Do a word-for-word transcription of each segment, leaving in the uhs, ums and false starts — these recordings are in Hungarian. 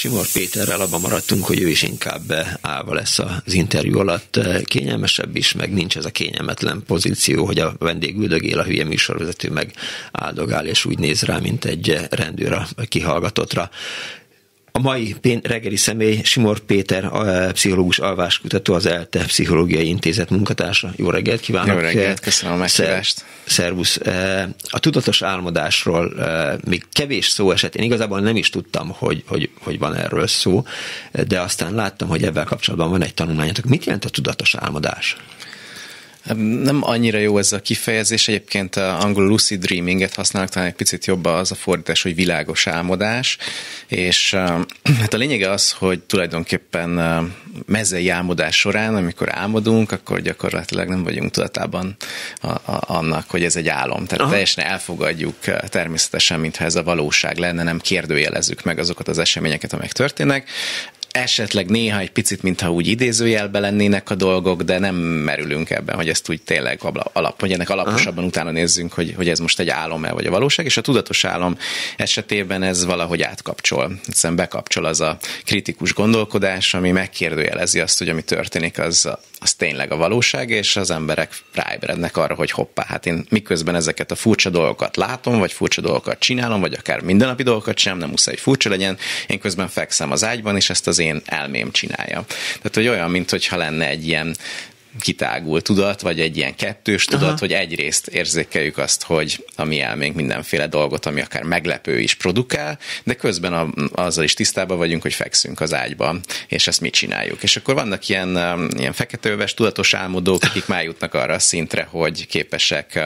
Simor Péterrel abban maradtunk, hogy ő is inkább állva lesz az interjú alatt, kényelmesebb is, meg nincs ez a kényelmetlen pozíció, hogy a vendég üldögél, a hülye műsorvezető meg áldogál, és úgy néz rá, mint egy rendőr a kihallgatottra. A mai reggeli személy Simor Péter, a pszichológus, alváskutató, az ELTE Pszichológiai Intézet munkatársa. Jó reggelt kívánok! Jó reggelt, köszönöm a meghívást! Szervusz! A tudatos álmodásról még kevés szó esett. Én igazából nem is tudtam, hogy, hogy, hogy van erről szó, de aztán láttam, hogy ebben kapcsolatban van egy tanulmányatok. Mit jelent a tudatos álmodás? Nem annyira jó ez a kifejezés, egyébként angolul lucid dreaminget használnak, talán egy picit jobb az a fordítás, hogy világos álmodás, és hát a lényege az, hogy tulajdonképpen mezei álmodás során, amikor álmodunk, akkor gyakorlatilag nem vagyunk tudatában a, a, annak, hogy ez egy álom. Tehát Aha. teljesen elfogadjuk természetesen, mintha ez a valóság lenne, nem kérdőjelezzük meg azokat az eseményeket, amelyek történnek. Esetleg néha egy picit, mintha úgy idézőjelben lennének a dolgok, de nem merülünk ebben, hogy ezt úgy tényleg alap, hogy ennek alaposabban Aha. utána nézzünk, hogy, hogy ez most egy álom-e vagy a valóság, és a tudatos álom esetében ez valahogy átkapcsol. Hiszen bekapcsol az a kritikus gondolkodás, ami megkérdőjelezi azt, hogy ami történik, az, az tényleg a valóság, és az emberek ráébrednek arra, hogy hoppá, hát én miközben ezeket a furcsa dolgokat látom, vagy furcsa dolgokat csinálom, vagy akár mindennapi dolgokat csinálom, nem muszáj, hogy furcsa legyen, én közben fekszem az ágyban, és ezt az én elmém csinálja. Tehát, hogy olyan, mintha lenne egy ilyen kitágult tudat, vagy egy ilyen kettős tudat, Aha. hogy egyrészt érzékeljük azt, hogy a mi elménk mindenféle dolgot, ami akár meglepő is produkál, de közben a, azzal is tisztában vagyunk, hogy fekszünk az ágyban, és ezt mit csináljuk. És akkor vannak ilyen, ilyen feketeöves tudatos álmodók, akik már jutnak arra a szintre, hogy képesek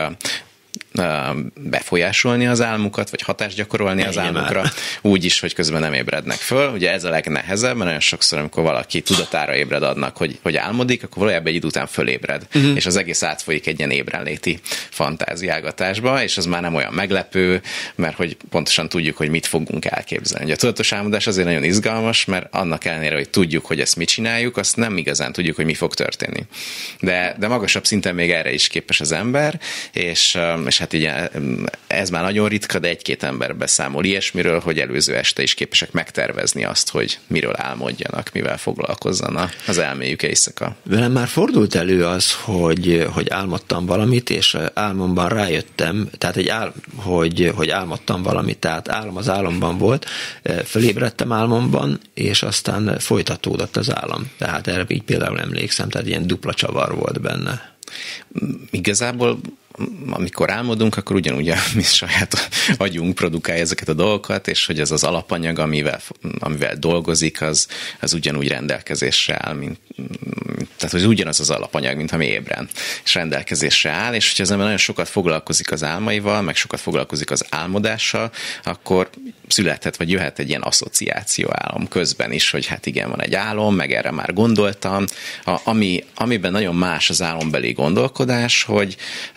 befolyásolni az álmukat, vagy hatást gyakorolni az álmukra, úgy is, hogy közben nem ébrednek föl. Ugye ez a legnehezebb, mert nagyon sokszor, amikor valaki tudatára ébred adnak, hogy, hogy álmodik, akkor valójában egy idő után fölébred, uh-huh. és az egész átfolyik egy ilyen ébrenléti fantáziálgatásba, és az már nem olyan meglepő, mert hogy pontosan tudjuk, hogy mit fogunk elképzelni. Ugye a tudatos álmodás azért nagyon izgalmas, mert annak ellenére, hogy tudjuk, hogy ezt mit csináljuk, azt nem igazán tudjuk, hogy mi fog történni. De, de magasabb szinten még erre is képes az ember, és, és hát így ez már nagyon ritka, de egy-két ember beszámol ilyesmiről, hogy előző este is képesek megtervezni azt, hogy miről álmodjanak, mivel foglalkozzanak az elméjük éjszaka. Velem már fordult elő az, hogy, hogy álmodtam valamit, és álmomban rájöttem, tehát egy ál, hogy, hogy álmodtam valamit, tehát álom az álomban volt, fölébredtem álmomban, és aztán folytatódott az álom. Tehát erre így például emlékszem, tehát ilyen dupla csavar volt benne. Igazából amikor álmodunk, akkor ugyanúgy a mi saját agyunk produkálja ezeket a dolgokat, és hogy ez az alapanyag, amivel, amivel dolgozik, az, az ugyanúgy rendelkezésre áll, mint, tehát hogy ugyanaz az alapanyag, mint ami ébren, és rendelkezésre áll, és hogyha az ember nagyon sokat foglalkozik az álmaival, meg sokat foglalkozik az álmodással, akkor születhet, vagy jöhet egy ilyen asszociáció álom közben is, hogy hát igen, van egy álom, meg erre már gondoltam, a, ami, amiben nagyon más az álombeli gondolkodás, hogy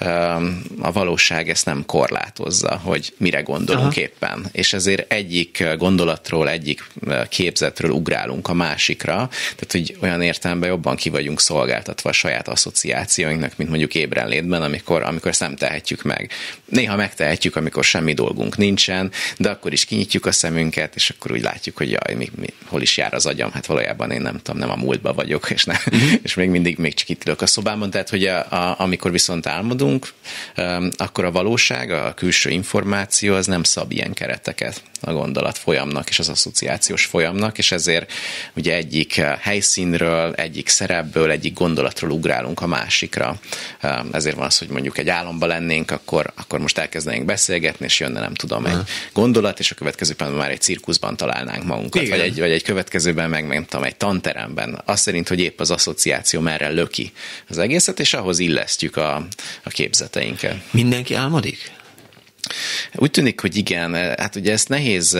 a valóság ezt nem korlátozza, hogy mire gondolunk Aha. éppen. És ezért egyik gondolatról, egyik képzetről ugrálunk a másikra, tehát hogy olyan értelemben jobban ki vagyunk szolgáltatva a saját asszociációinknak, mint mondjuk ébrenlétben, amikor, amikor ezt nem tehetjük meg. Néha megtehetjük, amikor semmi dolgunk nincsen, de akkor is kinyitjuk a szemünket, és akkor úgy látjuk, hogy jaj, mi, mi, hol is jár az agyam, hát valójában én nem tudom, nem a múltban vagyok, és, nem, uh-huh. és még mindig még csak itt ülök a szobában, tehát hogy a, a, amikor viszont álmodunk, akkor a valóság, a külső információ az nem szab ilyen kereteket a gondolat folyamnak és az asszociációs folyamnak, és ezért ugye egyik helyszínről, egyik szerepből, egyik gondolatról ugrálunk a másikra. Ezért van az, hogy mondjuk egy álomban lennénk, akkor, akkor most elkezdenénk beszélgetni, és jönne nem tudom egy gondolat, és a következő pillanatban már egy cirkuszban találnánk magunkat, vagy egy, vagy egy következőben meg, nem tudom, egy tanteremben. Azt szerint, hogy épp az asszociáció merre löki az egészet, és ahhoz illesztjük a, a képzeteinket. Mindenki álmodik? Úgy tűnik, hogy igen. Hát ugye ezt nehéz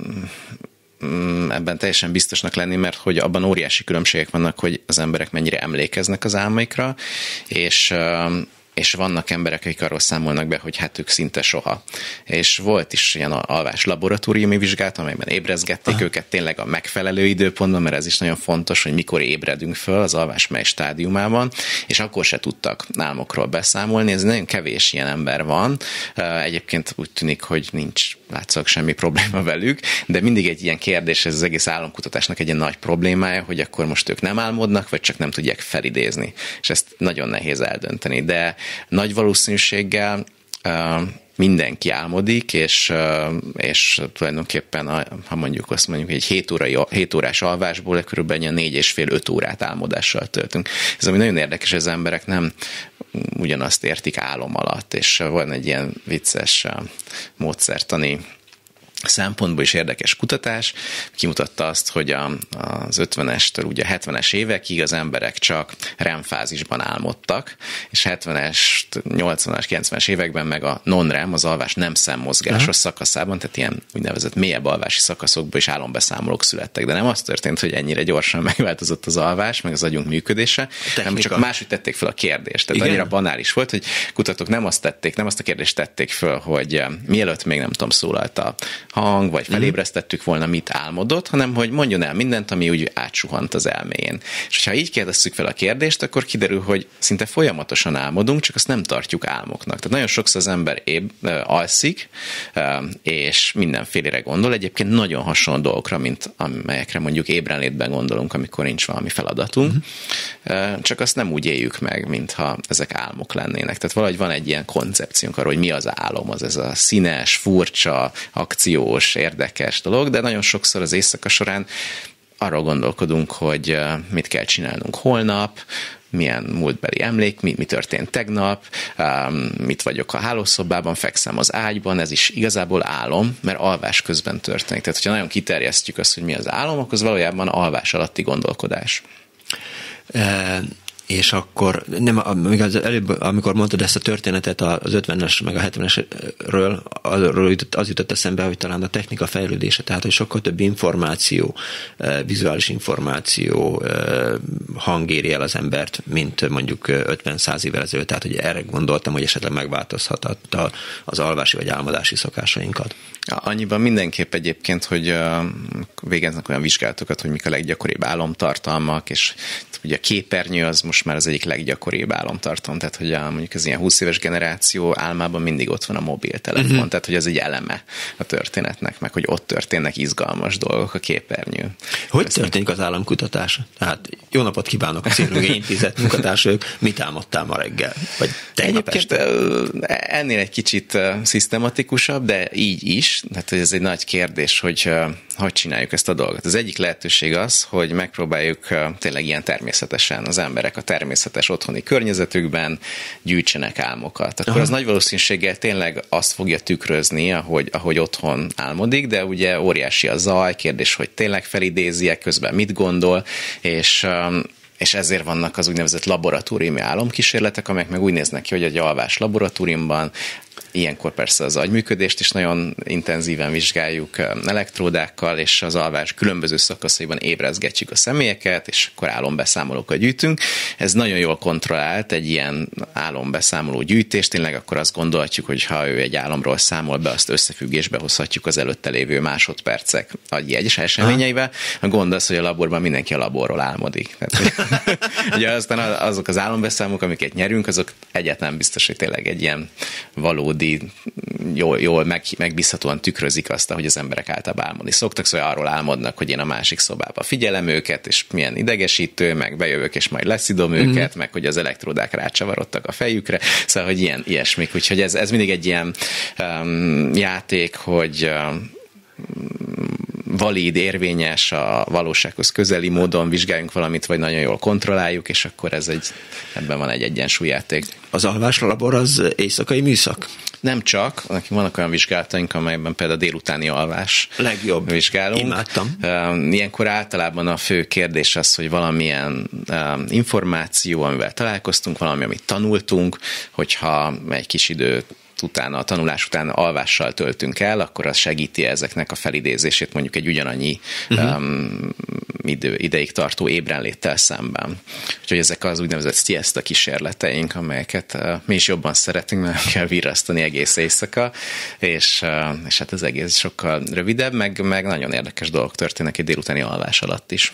ebben teljesen biztosnak lenni, mert hogy abban óriási különbségek vannak, hogy az emberek mennyire emlékeznek az álmaikra, és és vannak emberek, akik arról számolnak be, hogy hát ők szinte soha. És volt is ilyen alvás laboratóriumi vizsgálat, amelyben ébrezgették Aha. őket tényleg a megfelelő időpontban, mert ez is nagyon fontos, hogy mikor ébredünk föl az alvás mely stádiumában, és akkor se tudtak álmokról beszámolni. Ez nagyon kevés ilyen ember van. Egyébként úgy tűnik, hogy nincs látszólag semmi probléma velük, de mindig egy ilyen kérdés, ez az egész álomkutatásnak egy ilyen nagy problémája, hogy akkor most ők nem álmodnak, vagy csak nem tudják felidézni. És ezt nagyon nehéz eldönteni, de nagy valószínűséggel uh, mindenki álmodik, és, uh, és tulajdonképpen, ha mondjuk azt mondjuk, egy hét, órai, hét órás alvásból körülbelül négy és fél öt órát álmodással töltünk. Ez ami nagyon érdekes, az emberek nem ugyanazt értik álom alatt, és van egy ilyen vicces uh, módszertani szempontból is érdekes kutatás, kimutatta azt, hogy a, az ötvenestől ugye a hetvenes évekig az emberek csak R E M fázisban álmodtak, és hetvenes, nyolcvanas, kilencvenes években meg a non-R E M, az alvás nem szemmozgásos uh-huh. szakaszában, tehát ilyen úgynevezett mélyebb alvási szakaszokból is álombeszámolók születtek, de nem az történt, hogy ennyire gyorsan megváltozott az alvás, meg az agyunk működése, hanem csak máshogy tették fel a kérdést. Tehát Igen? annyira banális volt, hogy kutatók nem azt tették, nem azt a kérdést tették föl, hogy mielőtt még nem tudom, szólalt a hang, vagy felébresztettük volna, mit álmodott, hanem hogy mondjon el mindent, ami úgy átsuhant az elméjén. És ha így kérdezzük fel a kérdést, akkor kiderül, hogy szinte folyamatosan álmodunk, csak azt nem tartjuk álmoknak. Tehát nagyon sokszor az ember éb, alszik, és mindenfélére gondol, egyébként nagyon hasonló dolgokra, mint amelyekre mondjuk ébrenlétben gondolunk, amikor nincs valami feladatunk, uh-huh. csak azt nem úgy éljük meg, mintha ezek álmok lennének. Tehát valahogy van egy ilyen koncepciónk arról, hogy mi az álom, az ez a színes, furcsa, akciós, érdekes dolog, de nagyon sokszor az éjszaka során arról gondolkodunk, hogy mit kell csinálnunk holnap, milyen múltbeli emlék, mi, mi történt tegnap, um, mit vagyok a hálószobában, fekszem az ágyban, ez is igazából álom, mert alvás közben történik. Tehát, hogyha nagyon kiterjesztjük azt, hogy mi az álom, akkor az valójában alvás alatti gondolkodás. E- És akkor, nem, még az előbb, amikor mondtad ezt a történetet az ötvenes meg a hetvenesről, az jutott eszembe, hogy talán a technika fejlődése, tehát, hogy sokkal több információ, vizuális információ hang éri el az embert, mint mondjuk ötven-száz évvel ezelőtt, tehát, hogy erre gondoltam, hogy esetleg megváltozhatott az alvási vagy álmodási szokásainkat. Annyiban mindenképp egyébként, hogy végeznek olyan vizsgálatokat, hogy mik a leggyakoribb álomtartalmak, és ugye a képernyő az most már az egyik leggyakoribb álomtartalom, tehát hogy a, mondjuk az ilyen húsz éves generáció álmában mindig ott van a mobiltelefon, uh-huh. tehát hogy ez egy eleme a történetnek, meg hogy ott történnek izgalmas dolgok a képernyő. Hogy Ezt történik az álomkutatás? Tehát jó napot kívánok a Szélrögei Intézet munkatársak, mit álmodtál ma reggel? Vagy tegnap este? Ennél egy kicsit szisztematikusabb, de így is, tehát ez egy nagy kérdés, hogy hogy csináljuk ezt a dolgot. Az egyik lehetőség az, hogy megpróbáljuk tényleg ilyen természetesen az emberek a természetes otthoni környezetükben gyűjtsenek álmokat. Akkor Aha. az nagy valószínűséggel tényleg azt fogja tükrözni, ahogy, ahogy otthon álmodik, de ugye óriási a zaj, kérdés, hogy tényleg felidézi-e, közben mit gondol, és és ezért vannak az úgynevezett laboratóriumi álomkísérletek, amelyek meg úgy néznek ki, hogy egy alvás laboratóriumban ilyenkor persze az agyműködést is nagyon intenzíven vizsgáljuk elektródákkal, és az alvás különböző szakaszaiban ébrezgetjük a személyeket, és akkor álombeszámolókat gyűjtünk. Ez nagyon jól kontrollált, egy ilyen álombeszámoló gyűjtés, tényleg akkor azt gondolhatjuk, hogy ha ő egy álomról számol be, azt összefüggésbe hozhatjuk az előtte lévő másodpercek agyi egyes eseményeivel. A gond az, hogy a laborban mindenki a laborról álmodik. Tehát, ugye aztán azok az álombeszámolók, amiket nyerünk, azok egyáltalán biztos, hogy tényleg egy ilyen valódi jól, jól meg, megbízhatóan tükrözik azt, hogy az emberek általában álmodni szoktak, szóval arról álmodnak, hogy én a másik szobába figyelem őket, és milyen idegesítő, meg bejövök, és majd leszidom mm. őket, meg hogy az elektródák rácsavarodtak a fejükre, szóval, hogy ilyen, ilyesmik. Úgyhogy ez, ez mindig egy ilyen um, játék, hogy um, valid, érvényes, a valósághoz közeli módon vizsgáljunk valamit, vagy nagyon jól kontrolláljuk, és akkor ez egy, ebben van egy egyensúlyjáték. Az alváslabor az éjszakai műszak? Nem csak, vannak olyan vizsgálataink, amelyben például a délutáni alvás legjobb. Vizsgálunk. Imádtam. Ilyenkor általában a fő kérdés az, hogy valamilyen információ, amivel találkoztunk, valami, amit tanultunk, hogyha egy kis idő utána, a tanulás után alvással töltünk el, akkor az segíti ezeknek a felidézését mondjuk egy ugyanannyi uh-huh. um, idő, ideig tartó ébrenléttel szemben. Úgyhogy ezek az úgynevezett siesta kísérleteink, amelyeket uh, mi is jobban szeretünk, mert kell virrasztani egész éjszaka, és, uh, és hát az egész sokkal rövidebb, meg, meg nagyon érdekes dolgok történnek egy délutáni alvás alatt is.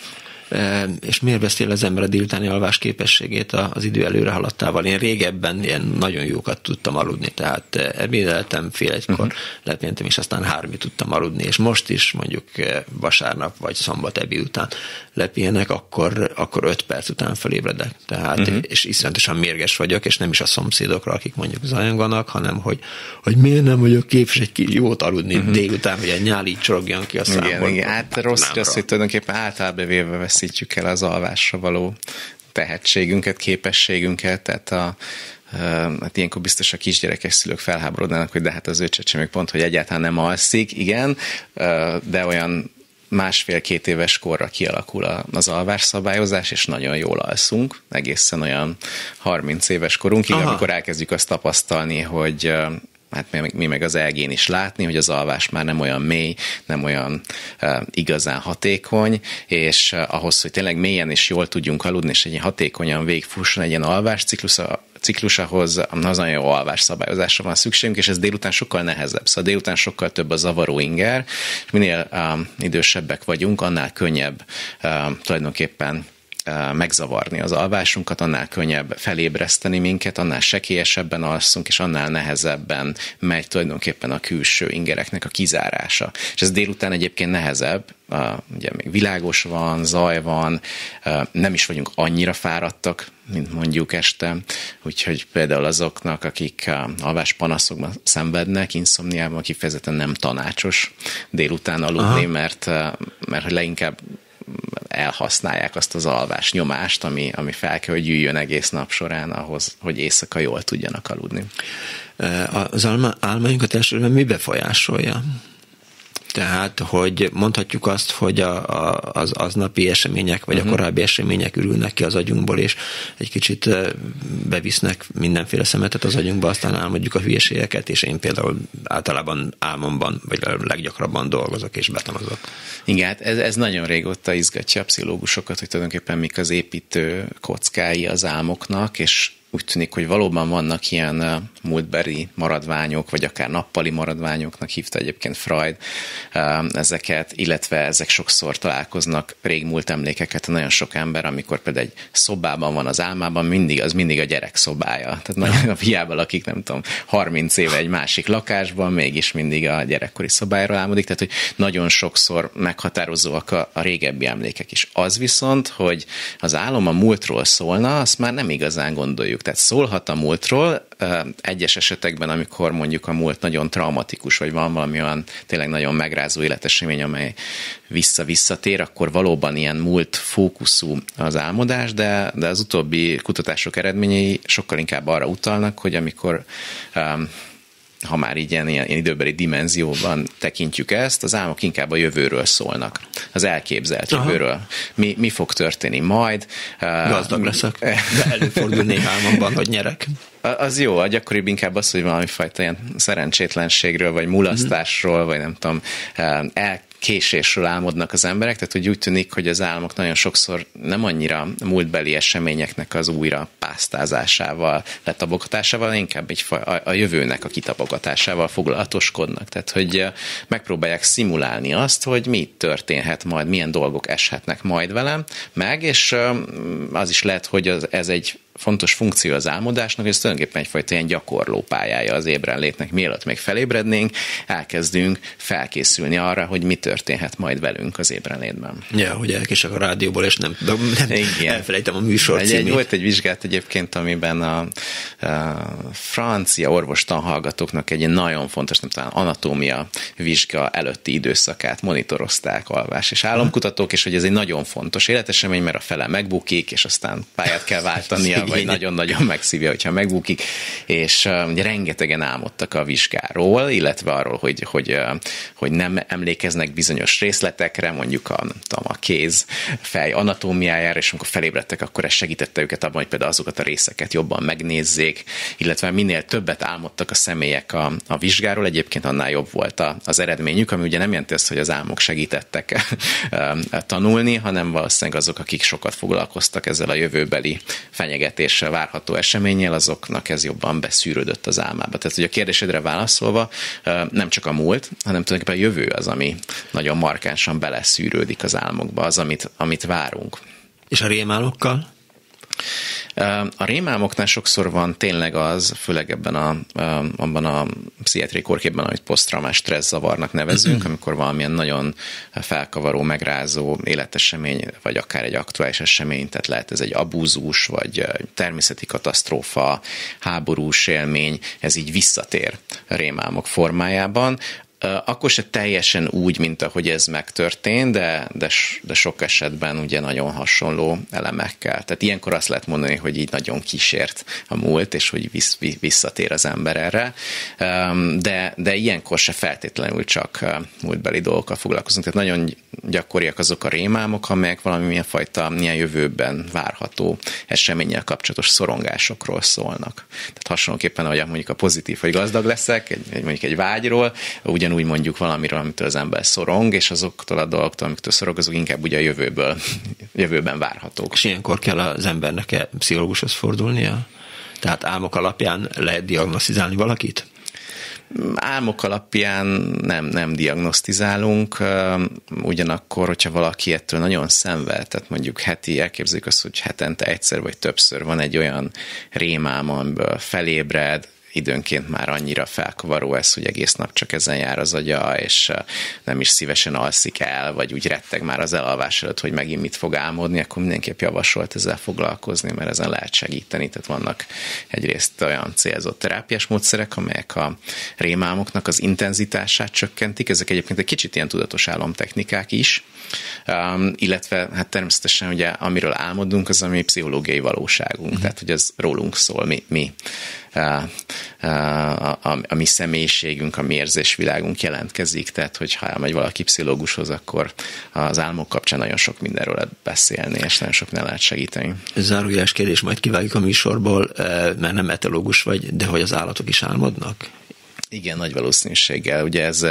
És miért beszél az ember a délutáni alvás képességét az idő előre haladtával? Én régebben ilyen nagyon jókat tudtam aludni, tehát ebédeltem fél egykor, uh-huh. lepihentem, és aztán háromig tudtam aludni, és most is mondjuk vasárnap vagy szombat ebéd után lepihenek, akkor, akkor öt perc után felébredek. Tehát, uh-huh. és iszonyatosan mérges vagyok, és nem is a szomszédokra, akik mondjuk zajonganak, hanem hogy, hogy miért nem vagyok képes egy jót aludni uh-huh. délután, hogy a nyál így csorogjon ki a számból. Igen, igen. Hát rossz, rossz, hogy tulajdonképpen általában véve veszítjük el az alvásra való tehetségünket, képességünket, tehát a hát ilyenkor biztos a kisgyerekes szülők felháborodnának, hogy de hát az ő csecsemők pont, hogy egyáltalán nem alszik, igen, de olyan másfél-két éves korra kialakul az alvásszabályozás, és nagyon jól alszunk, egészen olyan harminc éves korunkig, Aha. amikor elkezdjük azt tapasztalni, hogy hát mi meg az elgén is látni, hogy az alvás már nem olyan mély, nem olyan uh, igazán hatékony, és uh, ahhoz, hogy tényleg mélyen és jól tudjunk aludni, és egy hatékonyan végigfusson egy ilyen alvásciklus, ciklus, ahhoz az nagyon jó alvásszabályozásra van szükségünk, és ez délután sokkal nehezebb. Szóval délután sokkal több a zavaró inger, és minél um, idősebbek vagyunk, annál könnyebb um, tulajdonképpen megzavarni az alvásunkat, annál könnyebb felébreszteni minket, annál sekélyesebben alszunk, és annál nehezebben megy tulajdonképpen a külső ingereknek a kizárása. És ez délután egyébként nehezebb, ugye még világos van, zaj van, nem is vagyunk annyira fáradtak, mint mondjuk este, úgyhogy például azoknak, akik alváspanaszokban szenvednek, inszomniában kifejezetten nem tanácsos délután aludni, Aha. mert, mert leginkább elhasználják azt az alvás nyomást, ami, ami fel kell, hogy üljön egész nap során ahhoz, hogy éjszaka jól tudjanak aludni. Az álma, álmainkat elsősorban mi befolyásolja? Tehát, hogy mondhatjuk azt, hogy a, a, az aznapi események, vagy uh-huh. a korábbi események ürülnek ki az agyunkból, és egy kicsit bevisznek mindenféle szemetet az agyunkba, aztán álmodjuk a hülyeségeket, és én például általában álmomban, vagy a leggyakrabban dolgozok és betanozok. Igen, hát ez, ez nagyon régóta izgatja a pszichológusokat, hogy tulajdonképpen mik az építő kockái az álmoknak, és úgy tűnik, hogy valóban vannak ilyen múltbeli maradványok, vagy akár nappali maradványoknak hívta egyébként Freud ezeket, illetve ezek sokszor találkoznak régmúlt emlékeket. Nagyon sok ember, amikor például egy szobában van az álmában, mindig az mindig a gyerek szobája. Tehát nagyon hiába lakik, nem tudom, harminc éve egy másik lakásban, mégis mindig a gyerekkori szobájáról álmodik. Tehát, hogy nagyon sokszor meghatározóak a, a régebbi emlékek is. Az viszont, hogy az álom a múltról szólna, azt már nem igazán gondoljuk. Tehát szólhat a múltról, egyes esetekben, amikor mondjuk a múlt nagyon traumatikus, vagy van valami olyan tényleg nagyon megrázó életesemény, amely vissza-visszatér, akkor valóban ilyen múlt fókuszú az álmodás, de, de az utóbbi kutatások eredményei sokkal inkább arra utalnak, hogy amikor um, ha már így ilyen, ilyen időbeli dimenzióban tekintjük ezt, az álmok inkább a jövőről szólnak, az elképzelt Aha. jövőről. Mi, mi fog történni majd? Gazdag leszek, de előfordul néha álmomban, hogy nyerek. Az jó, a gyakoribb inkább az, hogy valami fajta ilyen szerencsétlenségről, vagy mulasztásról, mm. vagy nem tudom, el késésről álmodnak az emberek, tehát hogy úgy tűnik, hogy az álmok nagyon sokszor nem annyira múltbeli eseményeknek az újra pásztázásával, letapogatásával, inkább egy a, a jövőnek a kitapogatásával foglalatoskodnak. Tehát, hogy megpróbálják szimulálni azt, hogy mi történhet majd, milyen dolgok eshetnek majd velem, meg, és az is lehet, hogy az, ez egy fontos funkció az álmodásnak, és ez tulajdonképpen egyfajta ilyen gyakorló pályája az ébrenlétnek. Mielőtt még felébrednénk, elkezdünk felkészülni arra, hogy mi történhet majd velünk az ébrenlétben. Ja, hogy elkések a rádióból, és nem, nem elfelejtem a műsor egy, egy, Volt egy vizsgát egyébként, amiben a, a francia orvostanhallgatóknak egy nagyon fontos, nem talán anatómia vizsga előtti időszakát monitorozták alvás és álomkutatók, és hogy ez egy nagyon fontos életesemény, mert a fele megbukik, és aztán pályát kell váltania vagy nagyon-nagyon megszívja, hogyha megbukik, és ugye rengetegen álmodtak a vizsgáról, illetve arról, hogy, hogy, hogy nem emlékeznek bizonyos részletekre, mondjuk a, tudom, a kéz fej anatómiájára, és amikor felébredtek, akkor ez segítette őket abban, hogy például azokat a részeket jobban megnézzék, illetve minél többet álmodtak a személyek a, a vizsgáról, egyébként annál jobb volt a, az eredményük, ami ugye nem jelenti azt, hogy az álmok segítettek tanulni, hanem valószínűleg azok, akik sokat foglalkoztak ezzel a jövőbeli fenyegetéssel, várható eseménnyel, azoknak ez jobban beszűrődött az álmába. Tehát ugye a kérdésedre válaszolva, nem csak a múlt, hanem tulajdonképpen a jövő az, ami nagyon markánsan beleszűrődik az álmokba, az, amit, amit várunk. És a rémálmokkal? A rémálmoknál sokszor van tényleg az, főleg ebben a, abban a pszichiátriai kórképben, amit posztraumás stresszavarnak nevezünk, amikor valamilyen nagyon felkavaró, megrázó életesemény, vagy akár egy aktuális esemény, tehát lehet ez egy abúzus, vagy természeti katasztrófa, háborús élmény, ez így visszatér a rémálmok formájában. Akkor se teljesen úgy, mint ahogy ez megtörtént, de, de, de sok esetben ugye nagyon hasonló elemekkel. Tehát ilyenkor azt lehet mondani, hogy így nagyon kísért a múlt, és hogy vissz, visszatér az ember erre. De, de ilyenkor se feltétlenül csak múltbeli dolgokkal foglalkozunk. Tehát nagyon gyakoriak azok a rémálmok, amelyek valamilyen fajta ilyen jövőben várható eseménnyel kapcsolatos szorongásokról szólnak. Tehát hasonlóképpen, ahogy mondjuk a pozitív, hogy gazdag leszek, egy, mondjuk egy vágyról, ugyan úgy mondjuk valamiről, amitől az ember szorong, és azoktól a dolgoktól, amiktől szorong, azok inkább ugye a jövőből, jövőben várhatók. És ilyenkor kell az embernek pszichológushoz fordulnia? Tehát álmok alapján lehet diagnosztizálni valakit? Álmok alapján nem, nem diagnosztizálunk, ugyanakkor, hogyha valaki ettől nagyon szenved, tehát mondjuk heti, elképzeljük azt, hogy hetente egyszer vagy többször van egy olyan rémálma, amiből felébred, időnként már annyira felkavaró ez, hogy egész nap csak ezen jár az agya, és nem is szívesen alszik el, vagy úgy retteg már az elalvás előtt, hogy megint mit fog álmodni, akkor mindenképp javasolt ezzel foglalkozni, mert ezen lehet segíteni. Tehát vannak egyrészt olyan célzott terápiás módszerek, amelyek a rémálmoknak az intenzitását csökkentik. Ezek egyébként egy kicsit ilyen tudatos álomtechnikák is, um, illetve hát természetesen ugye amiről álmodunk, az a mi pszichológiai valóságunk, uh-huh. tehát hogy ez rólunk szól, mi, mi A, a, a, a mi személyiségünk, a mi érzésvilágunk jelentkezik, tehát hogyha elmegy valaki pszichológushoz, akkor az álmok kapcsán nagyon sok mindenről lehet beszélni, és nagyon sok minden lehet segíteni. Zárójeles kérdés, majd kivágjuk a műsorból, mert nem etológus vagy, de hogy az állatok is álmodnak? Igen, nagy valószínűséggel. Ugye ez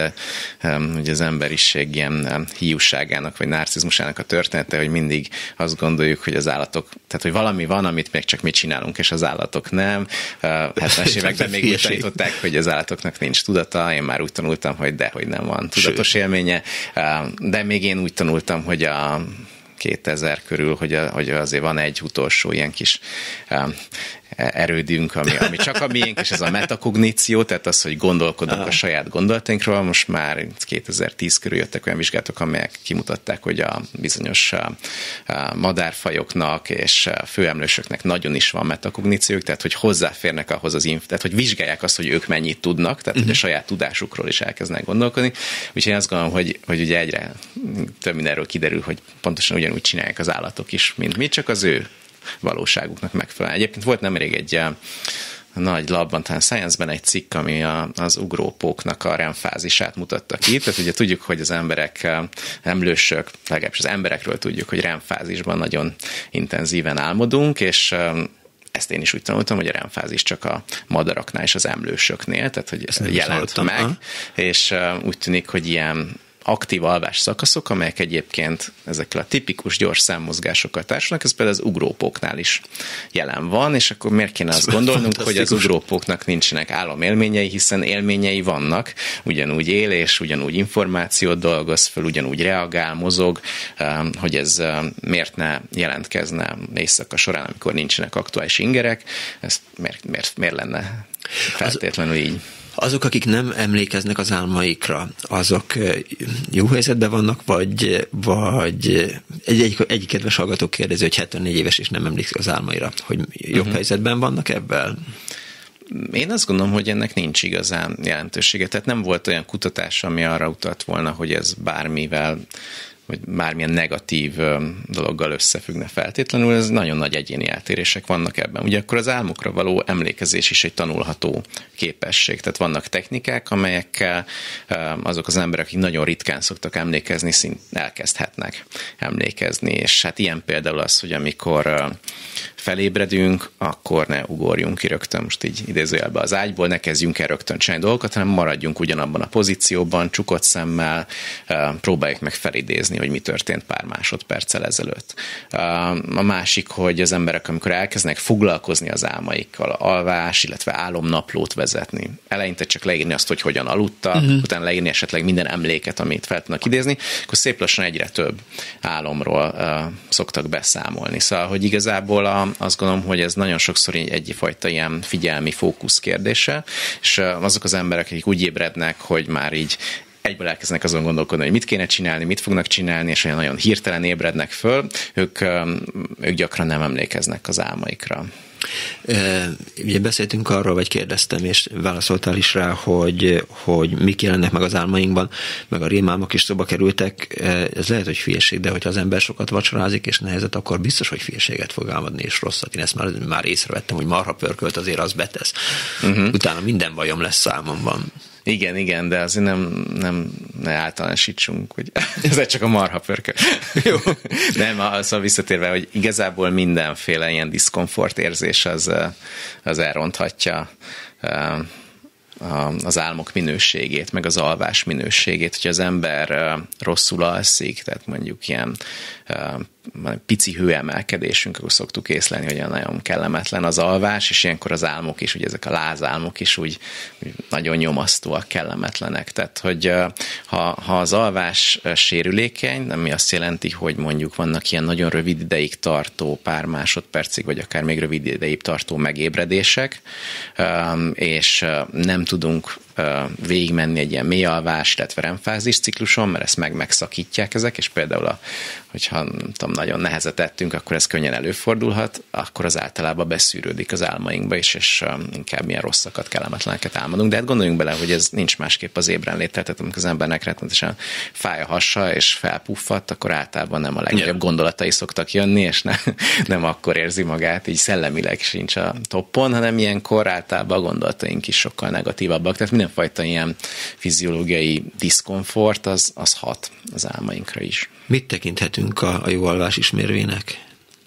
ugye az emberiség ilyen hiúságának, vagy narcizmusának a története, hogy mindig azt gondoljuk, hogy az állatok, tehát hogy valami van, amit még csak mi csinálunk, és az állatok nem. hetvenes években még úgy tanították, hogy az állatoknak nincs tudata, én már úgy tanultam, hogy dehogy nem van tudatos élménye, de még én úgy tanultam, hogy a kétezer körül, hogy, a, hogy azért van egy utolsó ilyen kis um, erődünk, ami, ami csak a miénk, és ez a metakogníció, tehát az, hogy gondolkodunk Aha. a saját gondolatainkról. Most már kétezer-tíz körül jöttek olyan vizsgálatok, amelyek kimutatták, hogy a bizonyos a, a madárfajoknak és a főemlősöknek nagyon is van metakogníciók, tehát hogy hozzáférnek ahhoz az inf, tehát hogy vizsgálják azt, hogy ők mennyit tudnak, tehát uh-huh. hogy a saját tudásukról is elkezdenek gondolkodni. Úgyhogy én azt gondolom, hogy, hogy ugye egyre több mindenről kiderül, hogy pontosan ugyanúgy csinálják az állatok is, mint mi, csak az ő valóságuknak megfelel. Egyébként volt nemrég egy a nagy labban, talán Science-ben egy cikk, ami a, az ugrópóknak a REM-fázisát mutatta ki. Tehát ugye tudjuk, hogy az emberek, emlősök, legalábbis az emberekről tudjuk, hogy REM-fázisban nagyon intenzíven álmodunk, és ezt én is úgy tanultam, hogy a REM-fázis csak a madaraknál és az emlősöknél, tehát hogy ezt jelent meg, ha? És úgy tűnik, hogy ilyen aktív alvás szakaszok, amelyek egyébként ezekkel a tipikus gyors számmozgásokkal társulnak, ez például az ugrópóknál is jelen van, és akkor miért kéne azt gondolnunk, hogy az ugrópóknak nincsenek álomélményei, hiszen élményei vannak, ugyanúgy él, és ugyanúgy információt dolgoz fel, ugyanúgy reagál, mozog, hogy ez miért ne jelentkezne éjszaka során, amikor nincsenek aktuális ingerek, ez miért, miért, miért lenne feltétlenül így? Azok, akik nem emlékeznek az álmaikra, azok jó helyzetben vannak, vagy, vagy egy, egy, egy kedves hallgató kérdezi, hogy hetvennégy éves és nem emlékszik az álmaira, hogy jobb uh-huh. helyzetben vannak ebben? Én azt gondolom, hogy ennek nincs igazán jelentősége. Tehát nem volt olyan kutatás, ami arra utalt volna, hogy ez bármivel hogy bármilyen negatív dologgal összefüggne feltétlenül, ez nagyon nagy egyéni eltérések vannak ebben. Ugye akkor az álmokra való emlékezés is egy tanulható képesség. Tehát vannak technikák, amelyekkel azok az emberek, akik nagyon ritkán szoktak emlékezni, szint elkezdhetnek emlékezni. És hát ilyen például az, hogy amikor felébredünk, akkor ne ugorjunk ki rögtön, most így idézőjelbe az ágyból, ne kezdjünk el rögtön csinálni dolgokat, hanem maradjunk ugyanabban a pozícióban, csukott szemmel, próbáljuk meg felidézni, hogy mi történt pár másodperccel ezelőtt. A másik, hogy az emberek, amikor elkezdenek foglalkozni az álmaikkal, alvás, illetve álomnaplót vezetni, eleinte csak leírni azt, hogy hogyan aludtak, uh-huh. utána leírni esetleg minden emléket, amit fel tudnak idézni, akkor szép lassan egyre több álomról uh, szoktak beszámolni. Szóval, hogy igazából a, azt gondolom, hogy ez nagyon sokszor egyfajta ilyen figyelmi fókusz kérdése, és uh, azok az emberek, akik úgy ébrednek, hogy már így egyből elkezdenek azon gondolkodni, hogy mit kéne csinálni, mit fognak csinálni, és olyan nagyon hirtelen ébrednek föl, ők, ők gyakran nem emlékeznek az álmaikra. Ugye beszéltünk arról, vagy kérdeztem, és válaszoltál is rá, hogy, hogy mik jelennek meg az álmainkban, meg a rémálmok is szóba kerültek. Ez lehet, hogy hülyeség, de hogyha az ember sokat vacsorázik és nehezet, akkor biztos, hogy hülyeséget fog álmodni, és rosszat. Én ezt már, már észrevettem, hogy marha pörkölt azért az betesz. Uh-huh. Utána minden bajom lesz álmomban. Igen, igen, de azért nem, nem ne általánosítsunk, hogy ez csak a marhapörköl. Jó. Nem, szóval visszatérve, hogy igazából mindenféle ilyen diszkomfort érzés az, az elronthatja az álmok minőségét, meg az alvás minőségét. Hogyha az ember rosszul alszik, tehát mondjuk ilyen pici hőemelkedésünk, akkor szoktuk észlelni, hogy nagyon kellemetlen az alvás, és ilyenkor az álmok is, ugye ezek a lázálmok is úgy, úgy nagyon nyomasztóak, kellemetlenek. Tehát, hogy ha, ha az alvás sérülékeny, ami azt jelenti, hogy mondjuk vannak ilyen nagyon rövid ideig tartó, pár másodpercig, vagy akár még rövid ideig tartó megébredések, és nem tudunk végigmenni egy ilyen mély alvás, illetve remfázis cikluson, mert ezt meg megszakítják ezek, és például, a, hogyha nem tudom, nagyon nehezet ettünk, akkor ez könnyen előfordulhat, akkor az általában beszűrődik az álmainkba is, és inkább ilyen rosszakat, kellemetleneket álmodunk. De hát gondoljunk bele, hogy ez nincs másképp az ébrenléttel, tehát amikor az embernek rettenetesen fáj a hasa, és felpuffadt, akkor általában nem a legjobb yeah. gondolatai szoktak jönni, és ne, nem akkor érzi magát, így szellemileg sincs a toppon, hanem ilyenkor általában a gondolataink is sokkal negatívabbak. Tehát mindenfajta ilyen fiziológiai diszkomfort, az, az hat az álmainkra is. Mit tekinthetünk a, a jó alvás ismérvének?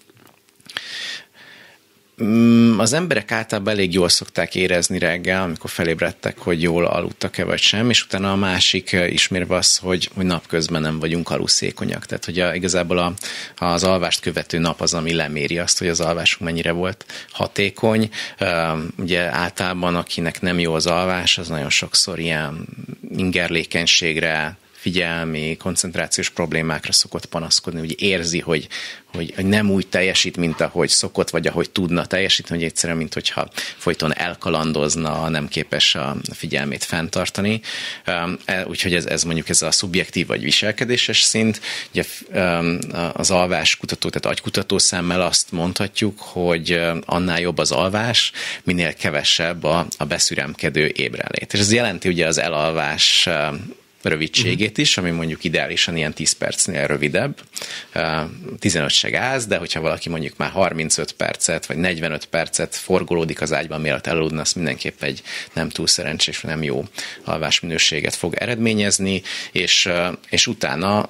Az emberek általában elég jól szokták érezni reggel, amikor felébredtek, hogy jól aludtak-e vagy sem, és utána a másik ismérve az, hogy, hogy napközben nem vagyunk aluszékonyak. Tehát, hogy a, igazából a, az alvást követő nap az, ami leméri azt, hogy az alvásunk mennyire volt hatékony. Ugye általában, akinek nem jó az alvás, az nagyon sokszor ilyen ingerlékenységre, figyelmi, koncentrációs problémákra szokott panaszkodni, hogy érzi, hogy, hogy, hogy nem úgy teljesít, mint ahogy szokott, vagy ahogy tudna teljesíteni, hogy egyszerűen, mint hogyha folyton elkalandozna, nem képes a figyelmét fenntartani. Úgyhogy ez, ez mondjuk ez a szubjektív vagy viselkedéses szint. Ugye az alvás kutató, tehát agykutató szemmel azt mondhatjuk, hogy annál jobb az alvás, minél kevesebb a, a beszüremkedő ébrenlét. És ez jelenti ugye az elalvás rövidségét is, ami mondjuk ideálisan ilyen tíz percnél rövidebb. tizenöt se gáz, de hogyha valaki mondjuk már harmincöt percet, vagy negyvenöt percet forgolódik az ágyban, mielőtt elaludna, az mindenképp egy nem túl szerencsés, nem jó alvásminőséget fog eredményezni, és, és utána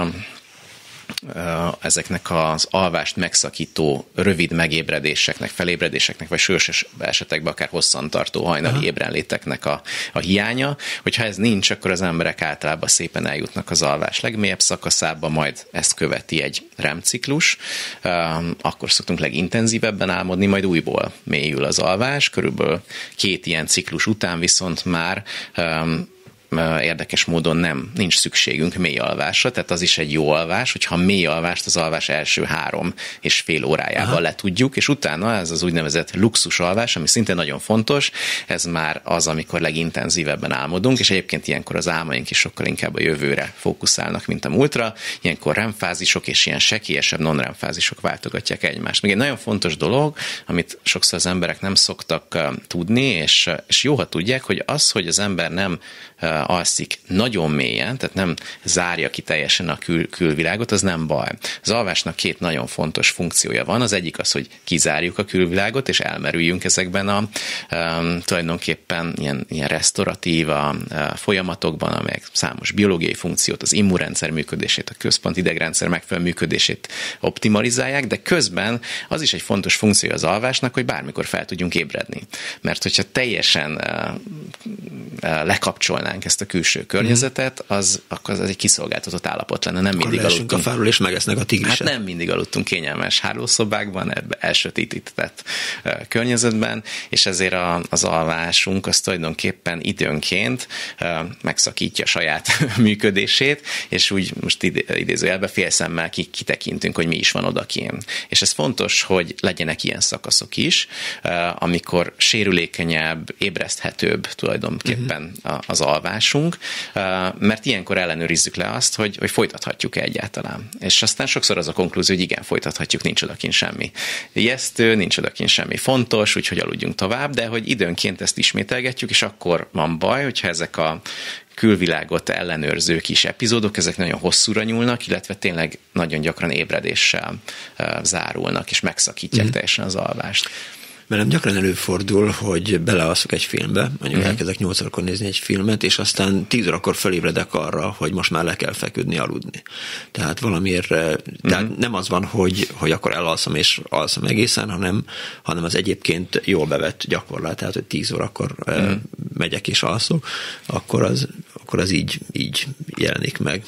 ezeknek az alvást megszakító rövid megébredéseknek, felébredéseknek, vagy sős esetekben akár hosszantartó hajnali Aha. ébrenléteknek a, a hiánya. Hogyha ez nincs, akkor az emberek általában szépen eljutnak az alvás legmélyebb szakaszába, majd ezt követi egy REM-ciklus, akkor szoktunk legintenzívebben álmodni, majd újból mélyül az alvás, körülbelül két ilyen ciklus után viszont már érdekes módon nem, nincs szükségünk mély alvásra, tehát az is egy jó alvás, hogyha mély alvást az alvás első három és fél órájával Aha. le tudjuk, és utána ez az úgynevezett luxus alvás, ami szintén nagyon fontos, ez már az, amikor legintenzívebben álmodunk, és egyébként ilyenkor az álmaink is sokkal inkább a jövőre fókuszálnak, mint a múltra, ilyenkor REM-fázisok és ilyen sekélyesebb non-REM-fázisok váltogatják egymást. Még egy nagyon fontos dolog, amit sokszor az emberek nem szoktak tudni, és, és jó, ha tudják, hogy az, hogy az ember nem alszik nagyon mélyen, tehát nem zárja ki teljesen a kül, külvilágot, az nem baj. Az alvásnak két nagyon fontos funkciója van. Az egyik az, hogy kizárjuk a külvilágot, és elmerüljünk ezekben a um, tulajdonképpen ilyen, ilyen resztoratív a, a folyamatokban, amelyek számos biológiai funkciót, az immunrendszer működését, a központi idegrendszer megfelelő működését optimalizálják, de közben az is egy fontos funkció az alvásnak, hogy bármikor fel tudjunk ébredni. Mert hogyha teljesen uh, uh, lekapcsolnánk ezt a külső környezetet, az, akkor az egy kiszolgáltatott állapot lenne. Nem akkor mindig aludtunk. a fáról és megesznek a tigrisek. Hát nem mindig aludtunk kényelmes hálószobákban, ebbe elsötétített uh, környezetben, és ezért a, az alvásunk az tulajdonképpen időnként uh, megszakítja saját működését, és úgy most idézőjelben félszemmel kitekintünk, hogy mi is van odakint. És ez fontos, hogy legyenek ilyen szakaszok is, amikor sérülékenyebb, ébreszthetőbb tulajdonképpen az alvásunk, mert ilyenkor ellenőrizzük le azt, hogy, hogy folytathatjuk-e egyáltalán. És aztán sokszor az a konklúzió, hogy igen, folytathatjuk, nincs odakint semmi ijesztő, nincs odakint semmi fontos, úgyhogy aludjunk tovább, de hogy időnként ezt ismételgetjük, és akkor van baj, hogyha ezek a külvilágot ellenőrző kis epizódok, ezek nagyon hosszúra nyúlnak, illetve tényleg nagyon gyakran ébredéssel uh, zárulnak, és megszakítják mm. teljesen az alvást. Velem gyakran előfordul, hogy belealszok egy filmbe, mondjuk mm. elkezdek nyolc órakor nézni egy filmet, és aztán tíz órakor felébredek arra, hogy most már le kell feküdni, aludni. Tehát valamiért, mm. tehát nem az van, hogy, hogy akkor elalszom és alszom egészen, hanem, hanem az egyébként jól bevett gyakorlat, tehát hogy tíz órakor mm. megyek és alszok, akkor az, akkor az így, így jelenik meg.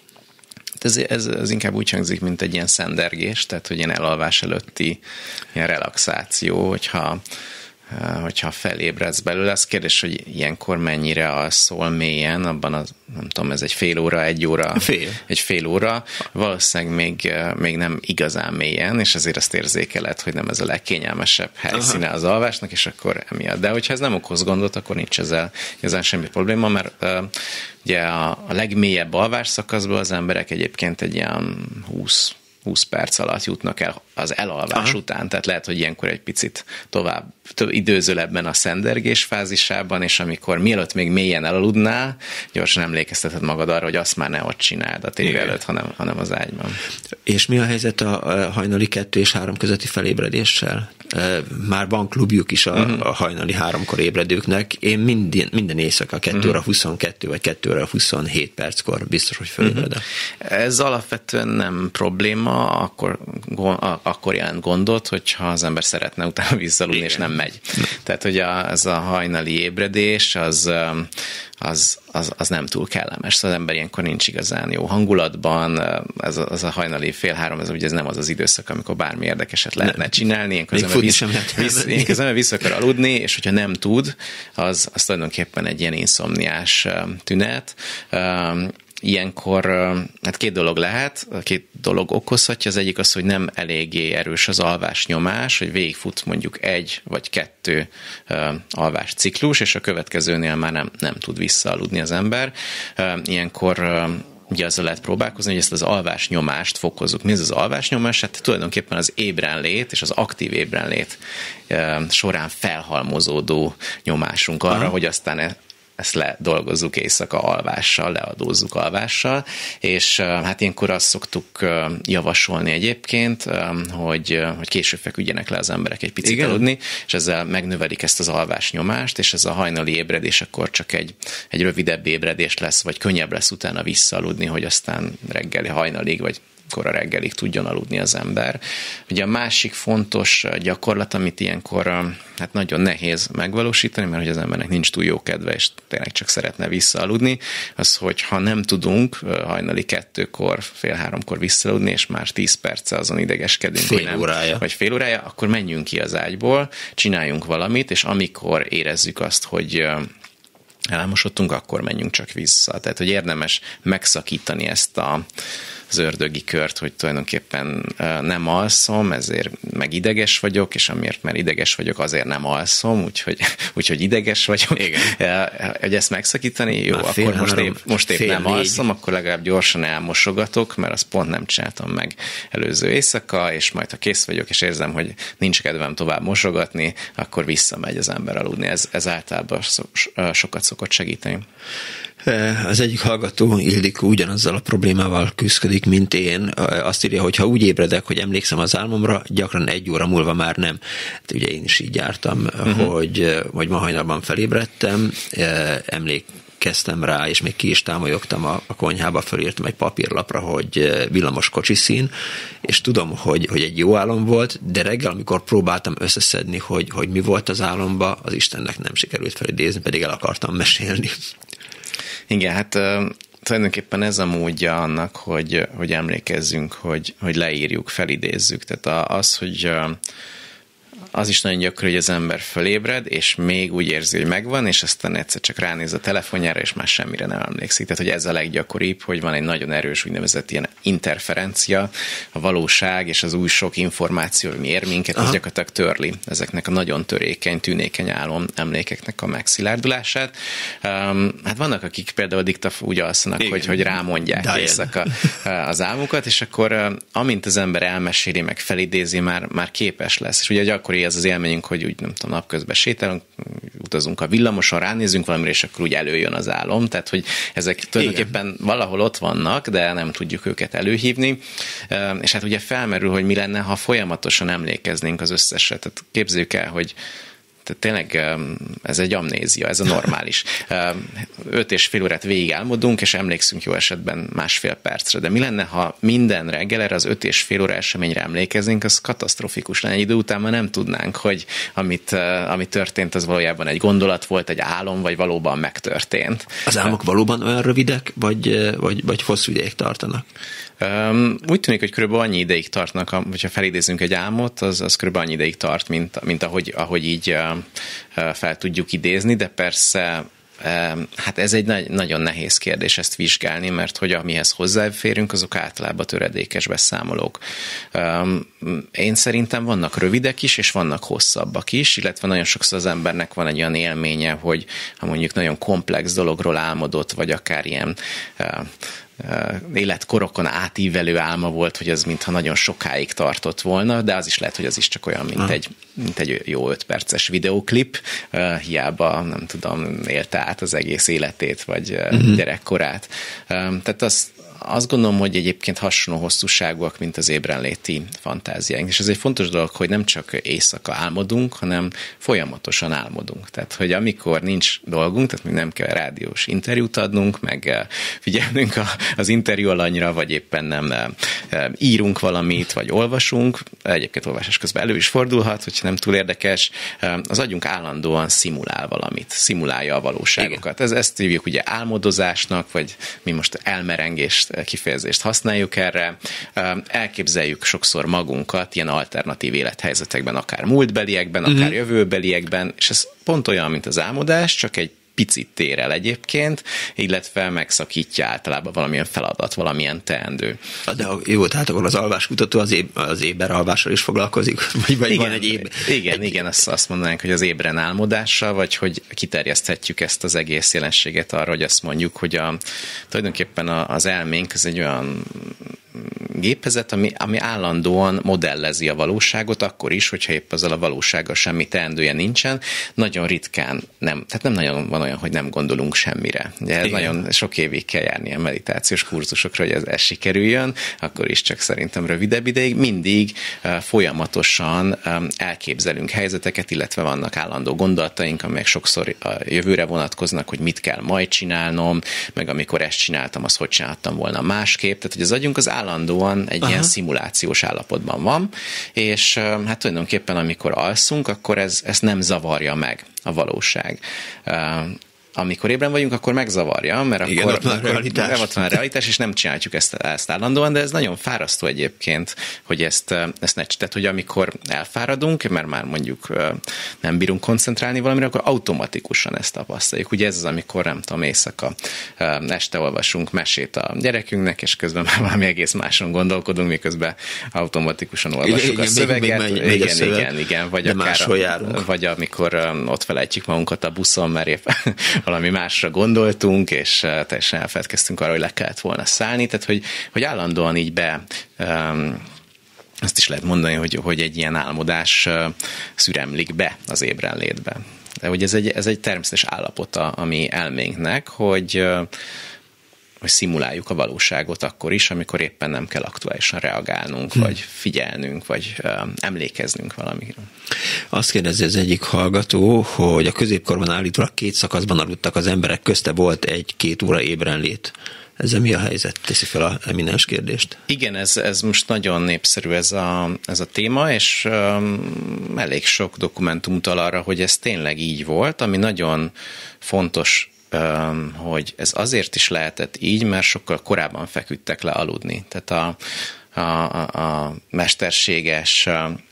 Ez, ez, ez inkább úgy hangzik, mint egy ilyen szendergés, tehát hogy ilyen elalvás előtti ilyen relaxáció, hogyha, hogyha felébredsz belőle. Az kérdés, hogy ilyenkor mennyire alszol mélyen, abban az, nem tudom, ez egy fél óra, egy óra, fél. egy fél óra, valószínűleg még, még nem igazán mélyen, és azért azt érzékeled, hogy nem ez a legkényelmesebb helyszíne Aha. az alvásnak, és akkor emiatt. De hogyha ez nem okoz gondot, akkor nincs ezzel igazán semmi probléma, mert uh, ugye a, a legmélyebb alvásszakaszból az emberek egyébként egy ilyen húsz húsz perc alatt jutnak el az elalvás Aha. után, tehát lehet, hogy ilyenkor egy picit tovább, több időzöl ebben a szendergés fázisában, és amikor mielőtt még mélyen elaludnál, gyorsan emlékezteted magad arra, hogy azt már ne ott csináld a tévé előtt, hanem, hanem az ágyban. És mi a helyzet a hajnali kettő és három közötti felébredéssel? Már van klubjuk is a, uh-huh. a hajnali háromkor ébredőknek. Én minden, minden éjszaka kettő óra huszonkettő vagy kettő óra huszonhét perckor biztos, hogy felébredek. Uh-huh. Ez alapvetően nem probléma, akkor, akkor jelent gondot, hogyha az ember szeretne utána visszaludni, és nem megy. Tehát, hogy a, ez a hajnali ébredés, az, az, az, az nem túl kellemes. Szóval az ember ilyenkor nincs igazán jó hangulatban, ez a, az a hajnali fél három, ez, ugye ez nem az az időszak, amikor bármi érdekeset lehetne csinálni, ilyenkor az ember vissza, vissza, vissza, vissza akar aludni, és hogyha nem tud, az, az tulajdonképpen egy ilyen inszomniás tünet. Ilyenkor hát két dolog lehet, két dolog okozhatja. Az egyik az, hogy nem eléggé erős az alvásnyomás, hogy végigfut mondjuk egy vagy kettő alvás ciklus, és a következőnél már nem, nem tud visszaaludni az ember. Ilyenkor ugye azzal lehet próbálkozni, hogy ezt az alvásnyomást fokozzuk. Mi ez az alvásnyomás? Hát tulajdonképpen az ébrenlét és az aktív ébrenlét során felhalmozódó nyomásunk arra, Aha. hogy aztán ezt ledolgozzuk éjszaka alvással, leadózzuk alvással, és hát ilyenkor azt szoktuk javasolni egyébként, hogy, hogy később feküdjenek le az emberek egy picit Igen. aludni, és ezzel megnövelik ezt az alvásnyomást, és ez a hajnali ébredés akkor csak egy, egy rövidebb ébredés lesz, vagy könnyebb lesz utána visszaaludni, hogy aztán reggeli hajnalig, vagy kora reggelig tudjon aludni az ember. Ugye a másik fontos gyakorlat, amit ilyenkor hát nagyon nehéz megvalósítani, mert hogy az embernek nincs túl jó kedve, és tényleg csak szeretne visszaaludni, az, hogy ha nem tudunk hajnali kettőkor, fél háromkor visszaaludni, és már tíz perce azon idegeskedünk, fél hogy nem, órája. vagy fél órája, akkor menjünk ki az ágyból, csináljunk valamit, és amikor érezzük azt, hogy elmosodtunk, akkor menjünk csak vissza. Tehát, hogy érdemes megszakítani ezt a az ördögi kört, hogy tulajdonképpen nem alszom, ezért meg ideges vagyok, és amiért már ideges vagyok, azért nem alszom, úgyhogy, úgyhogy ideges vagyok. Igen. Hogy ezt megszakítani, jó, már akkor most épp, most épp nem négy. alszom, akkor legalább gyorsan elmosogatok, mert azt pont nem csináltam meg előző éjszaka, és majd ha kész vagyok, és érzem, hogy nincs kedvem tovább mosogatni, akkor visszamegy az ember aludni. Ez, ez általában so, sokat szokott segíteni. Az egyik hallgató, Ildikó, ugyanazzal a problémával küzdik, mint én. Azt írja, hogy ha úgy ébredek, hogy emlékszem az álmomra, gyakran egy óra múlva már nem. Hát ugye én is így jártam, uh-huh. hogy, hogy ma hajnalban felébredtem, emlék kezdtem rá, és még ki is támolyogtam a, a konyhába, fölírtam egy papírlapra, hogy villamos kocsiszín, és tudom, hogy, hogy egy jó álom volt, de reggel, amikor próbáltam összeszedni, hogy, hogy mi volt az álomba, az Istennek nem sikerült felidézni, pedig el akartam mesélni. Igen, hát tulajdonképpen ez a módja annak, hogy, hogy emlékezzünk, hogy, hogy leírjuk, felidézzük. Tehát az, hogy az is nagyon gyakori, hogy az ember fölébred, és még úgy érzi, hogy megvan, és aztán egyszer csak ránéz a telefonjára, és már semmire nem emlékszik. Tehát, hogy ez a leggyakoribb, hogy van egy nagyon erős úgynevezett ilyen interferencia, a valóság és az új sok információ, ami ér minket, az gyakorlatilag törli ezeknek a nagyon törékeny, tűnékeny álom emlékeknek a megszilárdulását. Um, hát vannak, akik például diktaf úgy alszanak, hogy, hogy rámondják éjszaka az álmukat, és akkor amint az ember elmeséli, meg felidézi, már, már képes lesz. És ugye gyakori ez az élményünk, hogy úgy nem tudom, napközben sétálunk, utazunk a villamoson, ránézünk valamire, és akkor úgy előjön az álom. Tehát, hogy ezek tulajdonképpen igen. valahol ott vannak, de nem tudjuk őket előhívni. És hát ugye felmerül, hogy mi lenne, ha folyamatosan emlékeznénk az összesre. Tehát képzeljük el, hogy tehát tényleg ez egy amnézia, ez a normális. Öt és fél órát végig álmodunk, és emlékszünk jó esetben másfél percre. De mi lenne, ha minden reggel erre az öt és fél óra eseményre emlékeznénk, az katasztrofikus lenne. Egy idő után már nem tudnánk, hogy amit, ami történt, az valójában egy gondolat volt, egy álom, vagy valóban megtörtént. Az álmok valóban olyan rövidek, vagy, vagy, vagy hosszú ideig tartanak? Um, úgy tűnik, hogy körülbelül annyi ideig tartnak, hogyha felidézünk egy álmot, az, az körülbelül annyi ideig tart, mint, mint ahogy, ahogy így uh, uh, fel tudjuk idézni, de persze uh, hát ez egy nagy, nagyon nehéz kérdés ezt vizsgálni, mert hogy amihez hozzáférünk, azok általában töredékes beszámolók. Um, én szerintem vannak rövidek is, és vannak hosszabbak is, illetve nagyon sokszor az embernek van egy olyan élménye, hogy ha mondjuk nagyon komplex dologról álmodott, vagy akár ilyen uh, életkorokon átívelő álma volt, hogy az mintha nagyon sokáig tartott volna, de az is lehet, hogy az is csak olyan, mint, egy, mint egy jó öt perces videóklip, uh, hiába, nem tudom, élte át az egész életét, vagy uh, gyerekkorát. Um, tehát az Azt gondolom, hogy egyébként hasonló hosszúságúak, mint az ébrenléti fantáziáink. És ez egy fontos dolog, hogy nem csak éjszaka álmodunk, hanem folyamatosan álmodunk. Tehát, hogy amikor nincs dolgunk, tehát még nem kell rádiós interjút adnunk, meg figyelnünk az interjú alanyra, vagy éppen nem írunk valamit, vagy olvasunk. Egyébként olvasás közben elő is fordulhat, hogyha nem túl érdekes. Az agyunk állandóan szimulál valamit, szimulálja a valóságokat. Ez, ezt hívjuk ugye álmodozásnak, vagy mi most elmerengést kifejezést használjuk erre. Elképzeljük sokszor magunkat ilyen alternatív élethelyzetekben, akár múltbeliekben, akár uh-huh. jövőbeliekben, és ez pont olyan, mint az álmodás, csak egy picit tér el egyébként, illetve megszakítja általában valamilyen feladat, valamilyen teendő. De jó, tehát akkor az alváskutató az, éb, az éber alvással is foglalkozik? Vagy, vagy igen, van egy éb... igen, egy... igen, azt, azt mondanánk, hogy az ébren álmodással, vagy hogy kiterjeszthetjük ezt az egész jelenséget arra, hogy azt mondjuk, hogy a, tulajdonképpen az elménk az egy olyan gépezet, ami, ami állandóan modellezi a valóságot, akkor is, hogyha épp azzal a valósággal semmi teendője nincsen. Nagyon ritkán nem, tehát nem nagyon van olyan, hogy nem gondolunk semmire. Ugye nagyon sok évig kell járni ilyen meditációs kurzusokra, hogy ez, ez sikerüljön, akkor is csak szerintem rövidebb ideig. Mindig uh, folyamatosan um, elképzelünk helyzeteket, illetve vannak állandó gondolataink, amelyek sokszor a jövőre vonatkoznak, hogy mit kell majd csinálnom, meg amikor ezt csináltam, azt hogy csináltam volna másképp. Tehát, hogy az agyunk az állandóan egy Aha. ilyen szimulációs állapotban van, és hát tulajdonképpen amikor alszunk, akkor ez, ez nem zavarja meg a valóság. Amikor ébren vagyunk, akkor megzavarja, mert igen, akkor, ott van akkor realitás. ott van a realitás, és nem csináljuk ezt, ezt állandóan, de ez nagyon fárasztó egyébként, hogy ezt, ezt ne tehát, hogy amikor elfáradunk, mert már mondjuk nem bírunk koncentrálni valamire, akkor automatikusan ezt tapasztaljuk. Ugye ez az, amikor nem tudom, éjszaka este olvasunk mesét a gyerekünknek, és közben már valami egész máson gondolkodunk, miközben automatikusan olvasjuk igen, a szöveget. Megy, megy, megy igen, a szöveg, igen, igen, vagy akár, vagy amikor ott felejtjük magunkat a buszon, mert épp valami másra gondoltunk, és teljesen elfeledkeztünk arra, hogy le kellett volna szállni, tehát hogy, hogy állandóan így be um, azt is lehet mondani, hogy, hogy egy ilyen álmodás uh, szüremlik be az ébrenlétbe. De hogy ez egy, ez egy természetes állapota a mi elménknek, hogy, hogy szimuláljuk a valóságot akkor is, amikor éppen nem kell aktuálisan reagálnunk, hm. vagy figyelnünk, vagy emlékeznünk valamire. Azt kérdezi az egyik hallgató, hogy a középkorban állítólag két szakaszban aludtak az emberek, közte volt egy-két óra ébrenlét. Ezzel mi a helyzet? Teszi fel a eminens kérdést. Igen, ez, ez most nagyon népszerű ez a, ez a téma, és um, elég sok dokumentum utal arra, hogy ez tényleg így volt, ami nagyon fontos, um, hogy ez azért is lehetett így, mert sokkal korábban feküdtek le aludni. Tehát a, a, a, a mesterséges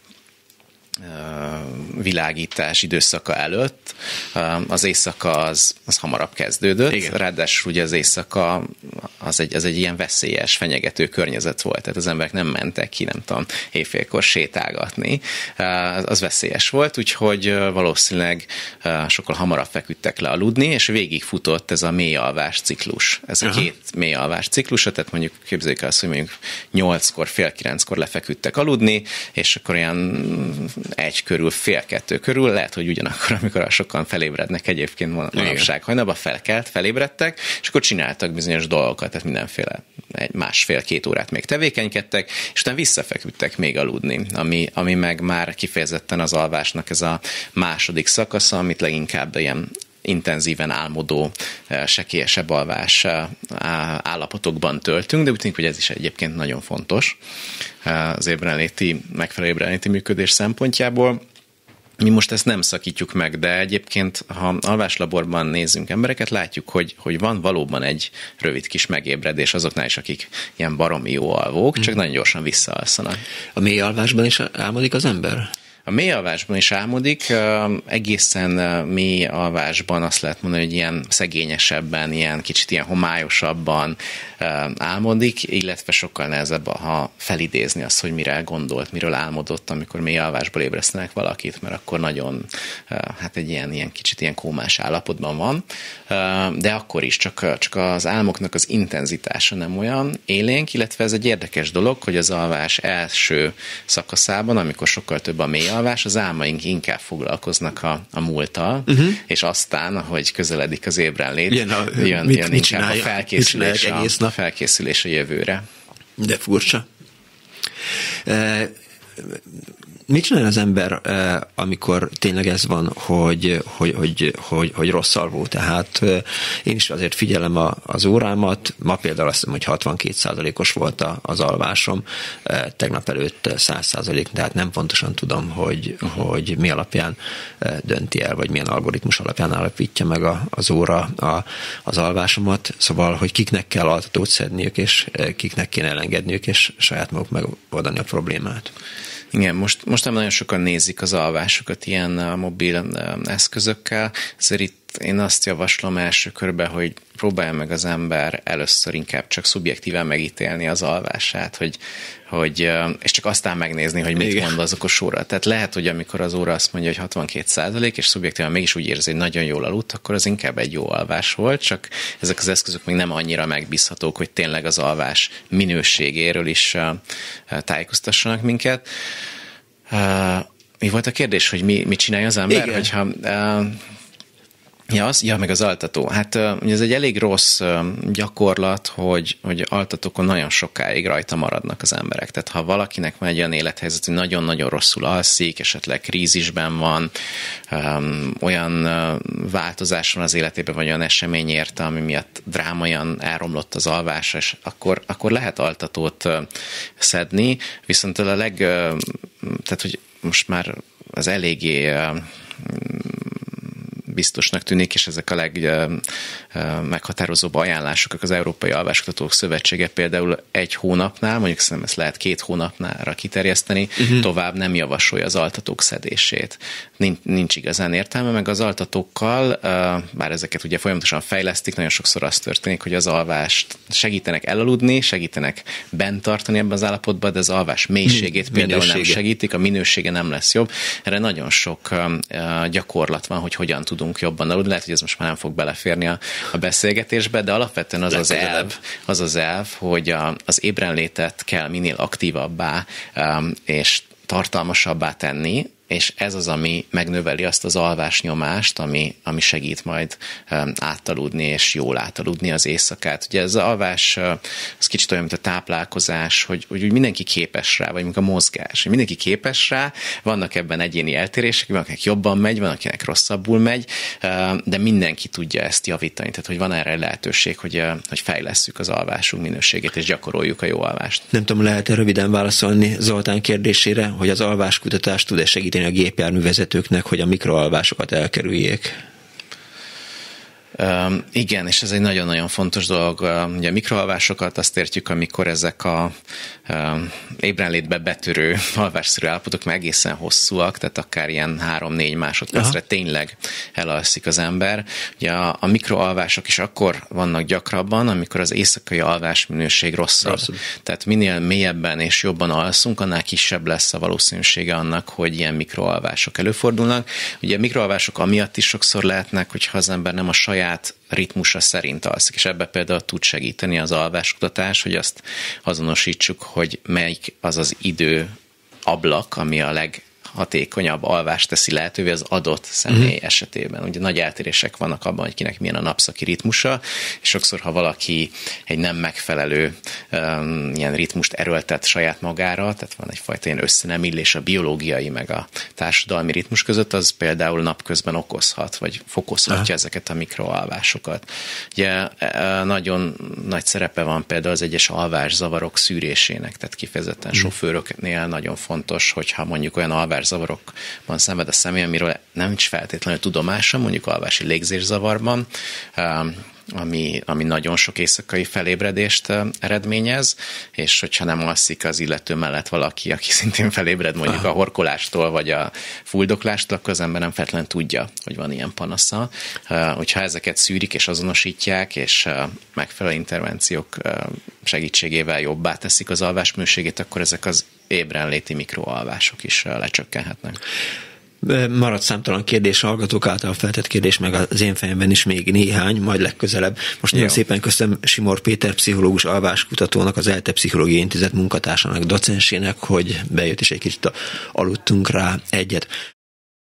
világítás időszaka előtt az éjszaka az, az hamarabb kezdődött. Igen. Ráadásul ugye az éjszaka az egy, az egy ilyen veszélyes, fenyegető környezet volt, tehát az emberek nem mentek ki, nem tudom, éjfélkor sétálgatni. Az veszélyes volt, úgyhogy valószínűleg sokkal hamarabb feküdtek le aludni, és végig futott ez a mélyalvás ciklus. Ez a Aha. két mélyalvás ciklus, tehát mondjuk képzeljük azt, hogy mondjuk nyolckor, fél kilenckor lefeküdtek aludni, és akkor ilyen egy körül, fél kettő körül, lehet, hogy ugyanakkor, amikor sokan felébrednek egyébként manapság hajnalban, felkelt, felébredtek, és akkor csináltak bizonyos dolgokat, tehát mindenféle egy másfél-két órát még tevékenykedtek, és utána visszafeküdtek még aludni, ami, ami meg már kifejezetten az alvásnak ez a második szakasza, amit leginkább ilyen intenzíven álmodó, sekélyesebb alvás állapotokban töltünk, de úgy tűnik, hogy ez is egyébként nagyon fontos az ébrenléti, megfelelő ébrenléti működés szempontjából. Mi most ezt nem szakítjuk meg, de egyébként, ha alváslaborban nézzünk embereket, látjuk, hogy, hogy van valóban egy rövid kis megébredés azoknál is, akik ilyen baromi jó alvók, csak hmm. nagyon gyorsan visszaalszanak. A mély alvásban is álmodik az ember? A mély alvásban is álmodik, egészen mély alvásban azt lehet mondani, hogy ilyen szegényesebben, ilyen kicsit ilyen homályosabban álmodik, illetve sokkal nehezebb, ha felidézni azt, hogy mire gondolt, miről álmodott, amikor mély alvásból ébresztenek valakit, mert akkor nagyon, hát egy ilyen, ilyen kicsit ilyen kómás állapotban van, de akkor is csak, csak az álmoknak az intenzitása nem olyan élénk, illetve ez egy érdekes dolog, hogy az alvás első szakaszában, amikor sokkal több a mély alvás, az álmaink inkább foglalkoznak a, a múlttal, uh-huh. és aztán, ahogy közeledik az ébrenlét, jön, a, jön, mit, jön mit inkább a felkészülés a, a felkészülés a jövőre. De furcsa. Mit csinál az ember, amikor tényleg ez van, hogy, hogy, hogy, hogy, hogy rossz alvó? Tehát én is azért figyelem az órámat, ma például azt hiszem, hogy hatvankét százalékos volt az alvásom, tegnap előtt száz százalék, tehát nem pontosan tudom, hogy, uh-huh. hogy mi alapján dönti el, vagy milyen algoritmus alapján állapítja meg az óra a, az alvásomat. Szóval, hogy kiknek kell altatót szedniük, és kiknek kéne elengedniük, és saját maguk megoldani a problémát. Igen, most, most nem nagyon sokan nézik az alvásokat ilyen mobil eszközökkel, ezért itt én azt javaslom első körben, hogy próbálja meg az ember először inkább csak szubjektíven megítélni az alvását, hogy, hogy, és csak aztán megnézni, hogy mit Igen. mond az okos óra. Tehát lehet, hogy amikor az óra azt mondja, hogy hatvankét százalék, és szubjektíven mégis úgy érzi, hogy nagyon jól aludt, akkor az inkább egy jó alvás volt, csak ezek az eszközök még nem annyira megbízhatók, hogy tényleg az alvás minőségéről is tájékoztassanak minket. Mi volt a kérdés, hogy mi, mit csinálja az ember? Igen. Hogyha... Ja, az, ja, meg az altató. Hát ugye ez egy elég rossz gyakorlat, hogy, hogy altatókon nagyon sokáig rajta maradnak az emberek. Tehát ha valakinek van egy olyan élethelyzet, hogy nagyon-nagyon rosszul alszik, esetleg krízisben van, um, olyan változás van az életében, vagy olyan esemény érte, ami miatt drámaian elromlott az alvása, és akkor, akkor lehet altatót szedni, viszont a leg... Tehát, hogy most már az eléggé biztosnak tűnik, és ezek a legmeghatározóbb ajánlások az Európai Alváskutatók Szövetsége például egy hónapnál, mondjuk szerintem ezt lehet két hónapnálra kiterjeszteni, uh-huh. tovább nem javasolja az altatók szedését. Nincs, nincs igazán értelme, meg az altatókkal, bár ezeket ugye folyamatosan fejlesztik, nagyon sokszor az történik, hogy az alvást segítenek elaludni, segítenek bent tartani ebben az állapotban, de az alvás mélységét hmm, például minősége. nem segítik, a minősége nem lesz jobb. Erre nagyon sok gyakorlat van, hogy hogyan tudunk jobban aludni. Lehet, hogy ez most már nem fog beleférni a, a beszélgetésbe, de alapvetően az az elv, az az elv, hogy a, az ébrenlétet kell minél aktívabbá um, és tartalmasabbá tenni, és ez az, ami megnöveli azt az alvásnyomást, ami, ami segít majd átaludni, és jól átaludni az éjszakát. Ugye ez az alvás, az kicsit olyan, mint a táplálkozás, hogy, hogy mindenki képes rá, vagy mint a mozgás. Mindenki képes rá, vannak ebben egyéni eltérések, van, akinek jobban megy, van, akinek rosszabbul megy, de mindenki tudja ezt javítani. Tehát, hogy van erre lehetőség, hogy, hogy fejlesszük az alvásunk minőségét, és gyakoroljuk a jó alvást. Nem tudom, lehet-e röviden válaszolni Zoltán kérdésére, hogy az alváskutatás tud-e segíteni a gépjárművezetőknek, hogy a mikroalvásokat elkerüljék? Um, igen, és ez egy nagyon-nagyon fontos dolog. Ugye a mikroalvásokat azt értjük, amikor ezek a um, ébrenlétbe betörő alvásszerű állapotok meg egészen hosszúak, tehát akár ilyen három-négy másodpercre Aha. tényleg elalszik az ember. Ugye a, a mikroalvások is akkor vannak gyakrabban, amikor az éjszakai alvásminőség rosszabb. Rosszabb. Tehát minél mélyebben és jobban alszunk, annál kisebb lesz a valószínűsége annak, hogy ilyen mikroalvások előfordulnak. Ugye a mikroalvások amiatt is sokszor lehetnek, hogyha az ember nem a saját ritmusa szerint alszik, és ebbe például tud segíteni az alváskutatás, hogy azt azonosítsuk, hogy melyik az az idő ablak, ami a leghatékonyabb alvást teszi lehetővé az adott személy mm. esetében. Ugye nagy eltérések vannak abban, hogy kinek milyen a napszaki ritmusa, és sokszor, ha valaki egy nem megfelelő um, ilyen ritmust erőltet saját magára, tehát van egyfajta ilyen összenemillés a biológiai meg a társadalmi ritmus között, az például napközben okozhat, vagy fokozhatja Aha. ezeket a mikroalvásokat. Ugye nagyon nagy szerepe van például az egyes alvászavarok szűrésének, tehát kifejezetten mm. sofőröknél nagyon fontos, hogyha mondjuk olyan alvászavarokban szenved a személy, amiről nem is feltétlenül tudomása, mondjuk alvási légzészavarban, ami, ami nagyon sok éjszakai felébredést eredményez, és hogyha nem alszik az illető mellett valaki, aki szintén felébred mondjuk a horkolástól, vagy a fuldoklástól, akkor az ember nem feltétlenül tudja, hogy van ilyen panasza. Hogyha ezeket szűrik és azonosítják, és megfelelő intervenciók segítségével jobbá teszik az alvásminőségét, akkor ezek az ébrenléti mikroalvások is lecsökkenhetnek. Maradt számtalan kérdés, a hallgatók által feltett kérdés, meg az én fejemben is még néhány, majd legközelebb. Most nagyon szépen köszönöm Simor Péter pszichológus alváskutatónak, az ELTE Pszichológiai Intézet munkatársának, docensének, hogy bejött és egy kicsit aludtunk rá egyet.